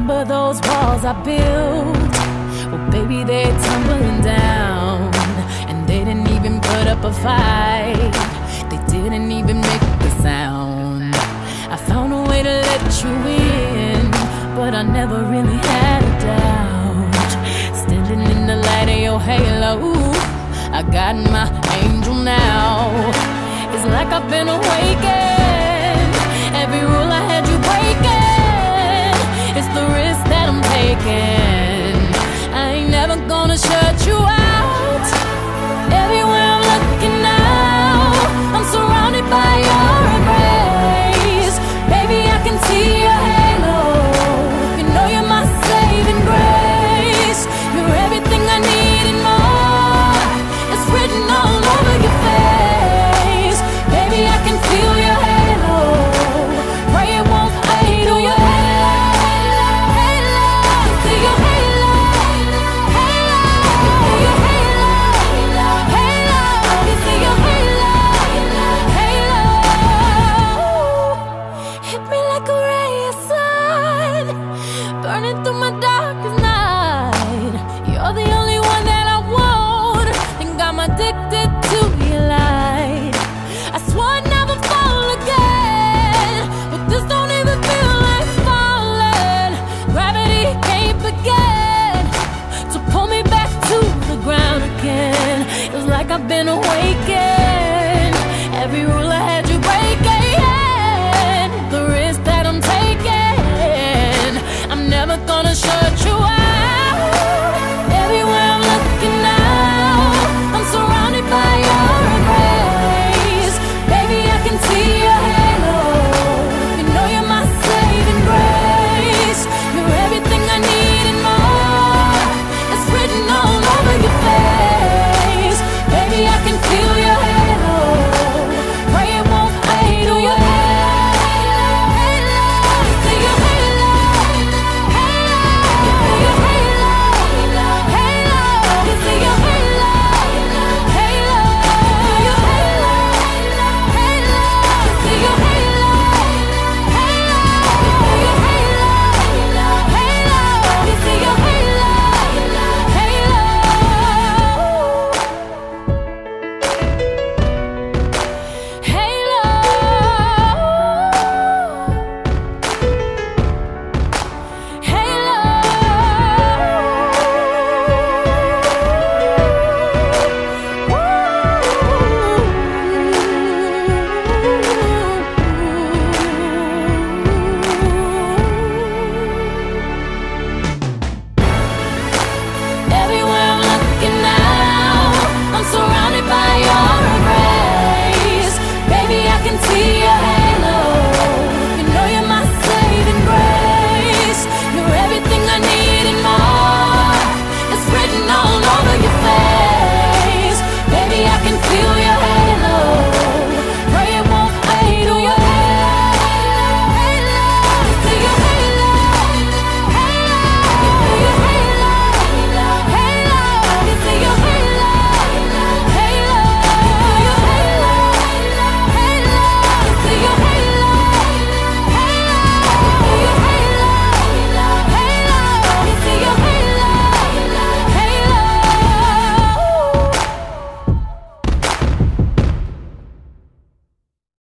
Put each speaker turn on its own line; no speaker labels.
remember those walls I built. Well, baby, they're tumbling down, and they didn't even put up a fight. They didn't even make a sound. I found a way to let you in, but I never really had a doubt. Standing in the light of your halo, I got my angel now. It's like I've been awakened. Every rule I had you breaking, it's the risk that I'm taking. I ain't never gonna shut you out. Everywhere I'm looking now, I'm surrounded by your embrace. Baby, I can see your halo. You know you're my saving grace. You're everything I need and more. It's written all over your face. Baby, I can feel your halo. Pray it won't fade. Oh, your halo, halo, see your halo, halo, your halo, halo, you see your halo, halo. Hit me like a ray of sun, burning through my darkest night. You're the only one that I want, think I'm addicted to your light. I swore I'd never fall again, but this don't even feel like falling. Gravity can't begin to pull me back to the ground again. It's like I've been awakened.